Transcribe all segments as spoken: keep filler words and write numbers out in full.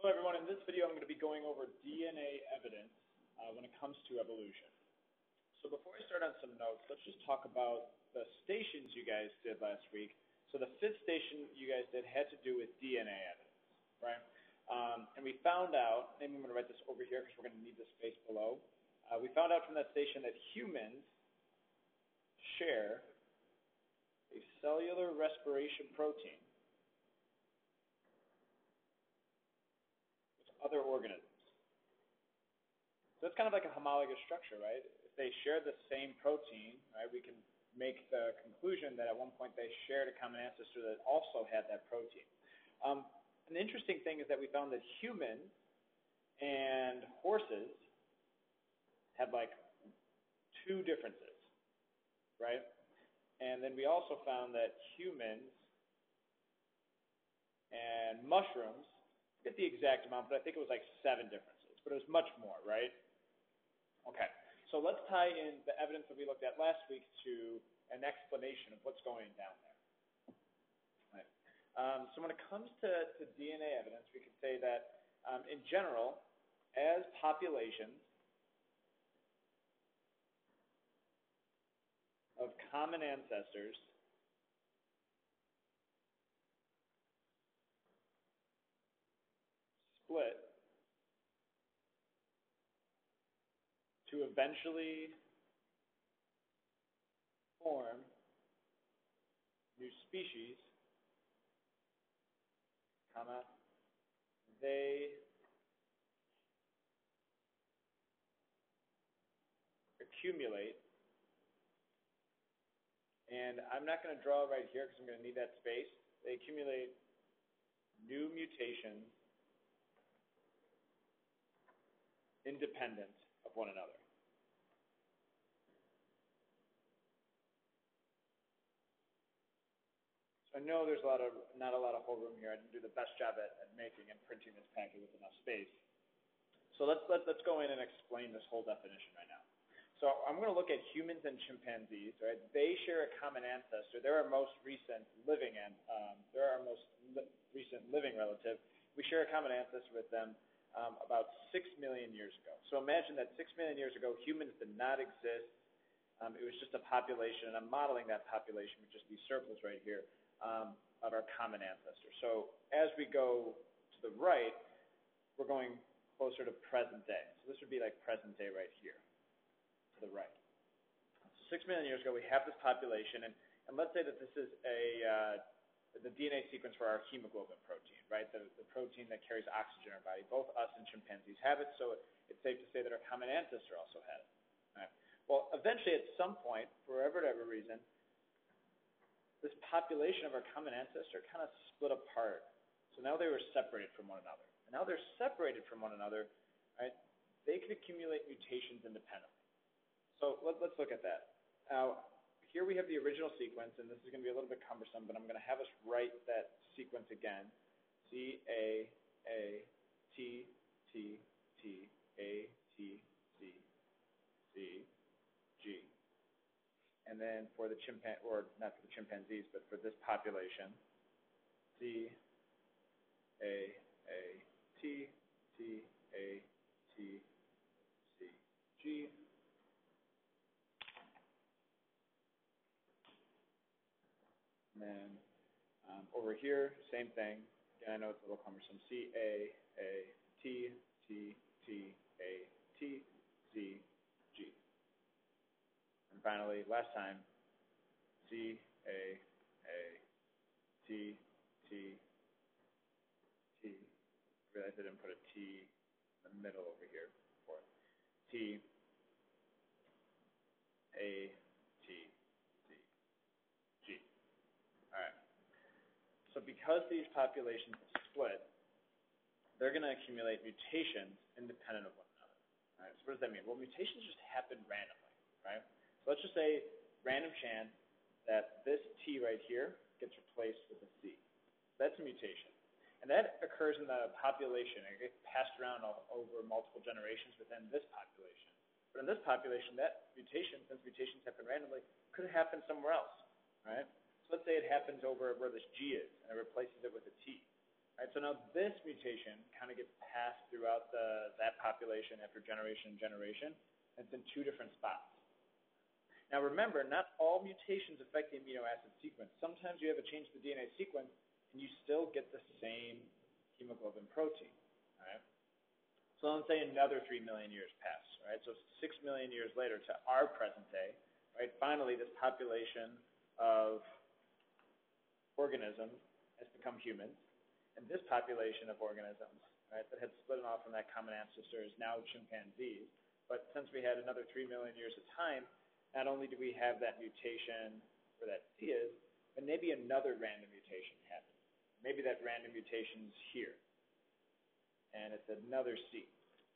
Hello everyone, in this video I'm going to be going over D N A evidence uh, when it comes to evolution. So before I start on some notes, let's just talk about the stations you guys did last week. So the fifth station you guys did had to do with D N A evidence, right? Um, and we found out, maybe I'm going to write this over here because we're going to need the space below. Uh, we found out from that station that humans share a cellular respiration protein with other organisms. So it's kind of like a homologous structure, right? If they share the same protein, right, we can make the conclusion that at one point they shared a common ancestor that also had that protein. Um, an interesting thing is that we found that humans and horses had like two differences, right? And then we also found that humans and mushrooms, I forget the exact amount, but I think it was like seven differences, but it was much more, right? Okay, so let's tie in the evidence that we looked at last week to an explanation of what's going down there. Right. Um, so when it comes to, to D N A evidence, we could say that um, in general, as populations of common ancestors split to eventually form new species, comma, they accumulate, and I'm not going to draw right here because I'm going to need that space. They accumulate new mutations independent of one another. So I know there's a lot of not a lot of whole room here. I didn't do the best job at, at making and printing this packet with enough space. So let's let, let's go in and explain this whole definition right now. So I'm going to look at humans and chimpanzees. Right? They share a common ancestor. They're our most recent living and um, they're our most li recent living relative. We share a common ancestor with them um, about six million years ago. So imagine that six million years ago, humans did not exist. Um, it was just a population, and I'm modeling that population with just these circles right here um, of our common ancestor. So as we go to the right, we're going closer to present day. So this would be like present day right here, to the right. So six million years ago, we have this population, and, and let's say that this is a uh, the D N A sequence for our hemoglobin protein, right? The, the protein that carries oxygen in our body. Both us and chimpanzees have it, so it's safe to say that our common ancestor also had it. All right. Well, eventually, at some point, for whatever reason, this population of our common ancestor kind of split apart. So now they were separated from one another. And now they're separated from one another, right? They could accumulate mutations independently. So let, let's look at that. Now, here we have the original sequence, and this is going to be a little bit cumbersome, but I'm going to have us write that sequence again. C, A, A, T, T, T, A, T, C, C, G. And then for the chimpan, or not for the chimpanzees, but for this population, C, A, A, T, T, A, T, C, G. And then um, over here, same thing. Again, I know it's a little cumbersome. C, A, A, T, T, T, A, T, C, G. And finally, last time, C, A, A, T, T, T. I realized I didn't put a T in the middle over here for it. T, A, T, C, G. All right. So because these populations split, they're going to accumulate mutations independent of one another. All right. So what does that mean? Well, mutations just happen randomly, right? So let's just say random chance that this T right here gets replaced with a C. That's a mutation. And that occurs in the population. It gets passed around all, over multiple generations within this population. But in this population, that mutation, since mutations happen randomly, could happen somewhere else, right? So let's say it happens over where this G is, and it replaces it with a T. Right, so now this mutation kind of gets passed throughout the, that population after generation and generation. It's in two different spots. Now remember, not all mutations affect the amino acid sequence. Sometimes you have a change to the D N A sequence, and you still get the same hemoglobin protein. All right? So let's say another three million years pass. Right? So six million years later to our present day, right? Finally, this population of organisms has become humans, and this population of organisms, right, that had split off from that common ancestor is now chimpanzees. But since we had another three million years of time, not only do we have that mutation where that C is, but maybe another random mutation happened. Maybe that random mutation's here, and it's another C.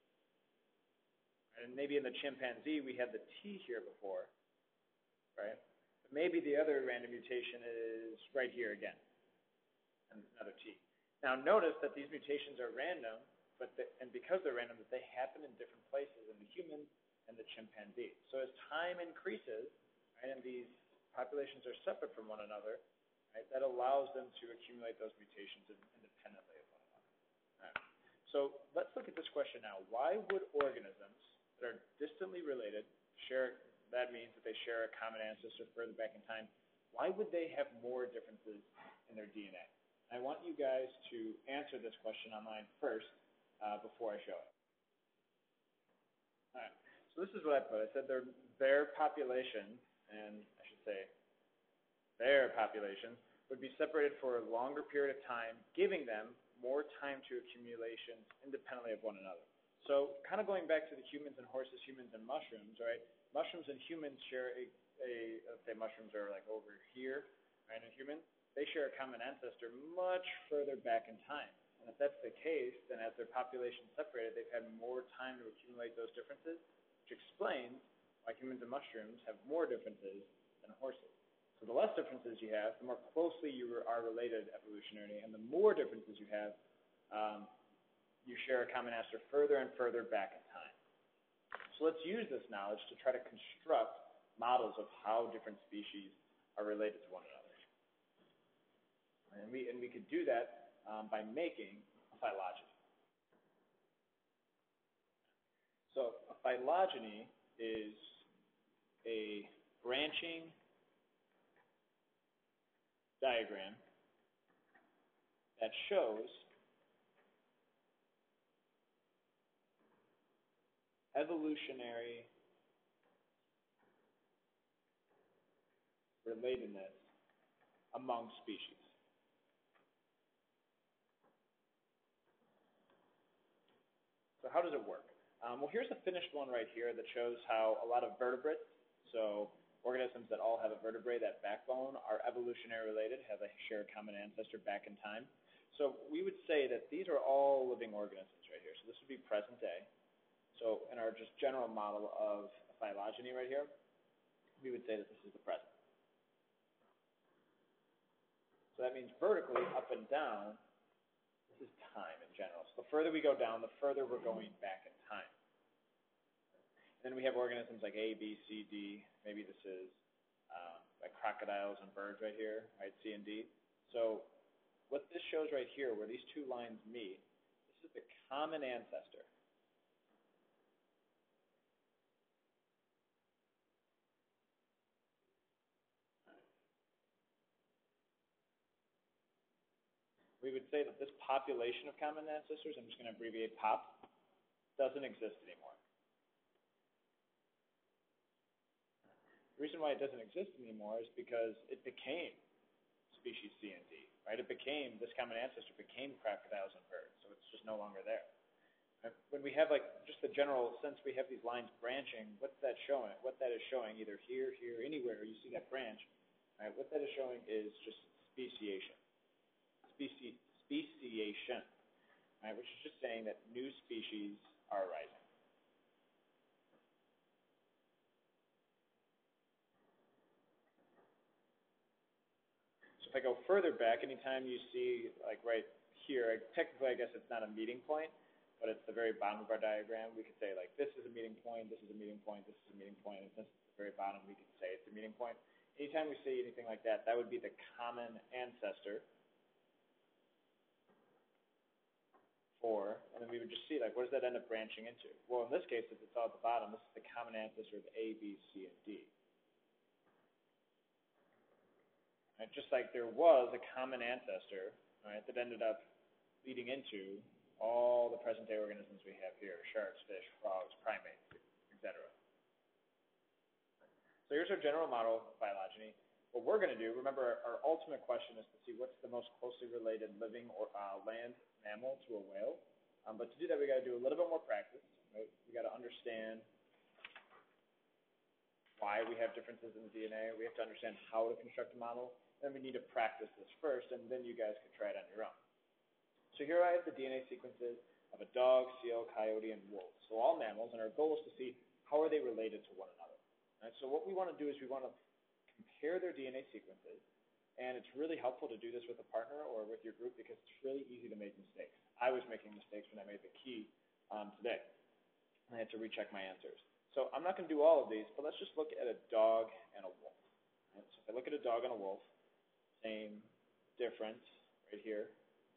And maybe in the chimpanzee we had the T here before, right? But maybe the other random mutation is right here again, and another T. Now notice that these mutations are random, but the, and because they're random, that they happen in different places in the human and the chimpanzee. So as time increases, right, and these populations are separate from one another, right, that allows them to accumulate those mutations independently of one another. All right. So let's look at this question now. Why would organisms that are distantly related share, that means that they share a common ancestor further back in time, why would they have more differences in their D N A? I want you guys to answer this question online first uh, before I show it. All right. So this is what I put. I said their, their population, and I should say their population, would be separated for a longer period of time, giving them more time to accumulation independently of one another. So kind of going back to the humans and horses, humans and mushrooms, right? Mushrooms and humans share a, a let's say mushrooms are like over here, right, and humans, they share a common ancestor much further back in time. And if that's the case, then as their population separated, they've had more time to accumulate those differences, which explains why humans and mushrooms have more differences than horses. So the less differences you have, the more closely you are related evolutionarily, and the more differences you have, um, you share a common ancestor further and further back in time. So let's use this knowledge to try to construct models of how different species are related to one another. And we, and we could do that um, by making a phylogeny. So a phylogeny is a branching diagram that shows evolutionary relatedness among species. So how does it work? Um, well, here's a finished one right here that shows how a lot of vertebrates, so organisms that all have a vertebrae, that backbone, are evolutionary related, have a shared common ancestor back in time. So we would say that these are all living organisms right here. So this would be present day. So in our just general model of a phylogeny right here, we would say that this is the present. So that means vertically, up and down, this is time in general. So the further we go down, the further we're going back in time. And then we have organisms like A, B, C, D. Maybe this is um, like crocodiles and birds right here, right, C and D. So what this shows right here, where these two lines meet, this is the common ancestor. We would say that this population of common ancestors, I'm just going to abbreviate POP, doesn't exist anymore. The reason why it doesn't exist anymore is because it became species C and D, right? It became, this common ancestor became crocodiles and birds, so it's just no longer there. When we have like just the general sense we have these lines branching, what's that showing? What that is showing, either here, here, anywhere you see that branch, right? What that is showing is just speciation. Speci speciation, right? Which is just saying that new species are arising. So if I go further back, anytime you see, like right here, technically I guess it's not a meeting point, but it's the very bottom of our diagram. We could say like this is a meeting point, this is a meeting point, this is a meeting point, and since it's the very bottom, we could say it's a meeting point. Anytime we see anything like that, that would be the common ancestor four, and then we would just see, like, what does that end up branching into? Well, in this case, if it's all at the bottom, this is the common ancestor of A, B, C, and D. Right? Just like there was a common ancestor, right, that ended up leading into all the present-day organisms we have here, sharks, fish, frogs, primates, et cetera. So here's our general model of phylogeny. What we're going to do, remember, our, our ultimate question is to see what's the most closely related living or uh, land mammal to a whale. Um, but to do that, we got to do a little bit more practice. Right? We got to understand why we have differences in the D N A. We have to understand how to construct a model. Then we need to practice this first, and then you guys can try it on your own. So here I have the D N A sequences of a dog, seal, coyote, and wolf. So all mammals, and our goal is to see how are they related to one another. Right? So what we want to do is we want to compare their D N A sequences, and it's really helpful to do this with a partner or with your group because it's really easy to make mistakes. I was making mistakes when I made the key um, today. I had to recheck my answers. So I'm not going to do all of these, but let's just look at a dog and a wolf. Right? So if I look at a dog and a wolf, same difference right here.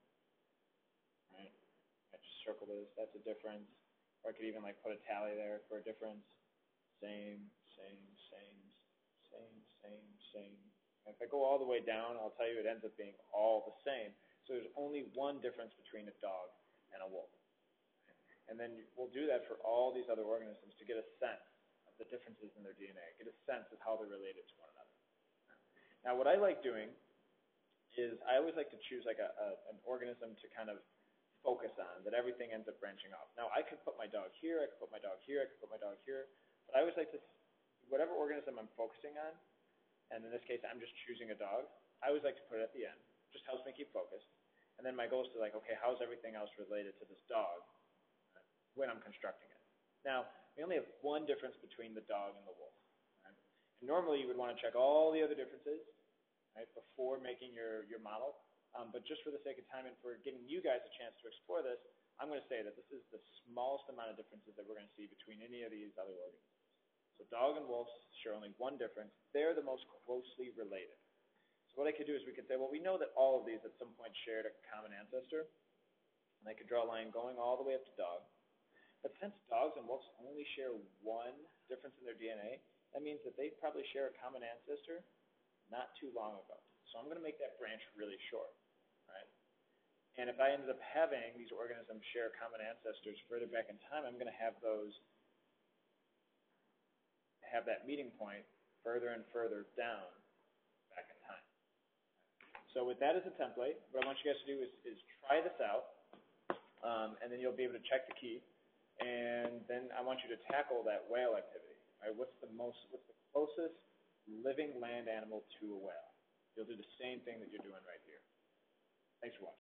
Right? I just circle this. That's a difference. Or I could even like put a tally there for a difference. Same, same, same, same, same, same. And if I go all the way down, I'll tell you it ends up being all the same. So there's only one difference between a dog and a wolf. And then we'll do that for all these other organisms to get a sense of the differences in their D N A, get a sense of how they're related to one another. Now, what I like doing is I always like to choose like a, a an organism to kind of focus on, that everything ends up branching off. Now, I could put my dog here, I could put my dog here, I could put my dog here, but I always like to, whatever organism I'm focusing on, and in this case, I'm just choosing a dog, I always like to put it at the end. Just helps me keep focused. And then my goal is to like, okay, how's everything else related to this dog right, when I'm constructing it? Now, we only have one difference between the dog and the wolf. Right? And normally, you would want to check all the other differences right, before making your, your model. Um, but just for the sake of time and for giving you guys a chance to explore this, I'm going to say that this is the smallest amount of differences that we're going to see between any of these other organisms. So dog and wolf share only one difference. They're the most closely related. So what I could do is we could say, well, we know that all of these at some point shared a common ancestor. And I could draw a line going all the way up to dog. But since dogs and wolves only share one difference in their D N A, that means that they probably share a common ancestor not too long ago. So I'm going to make that branch really short. Right? And if I ended up having these organisms share common ancestors further back in time, I'm going to have those have that meeting point further and further down back in time. So with that as a template, what I want you guys to do is, is try this out, um, and then you'll be able to check the key, and then I want you to tackle that whale activity. Right? What's the most, what's the closest living land animal to a whale? You'll do the same thing that you're doing right here. Thanks for watching.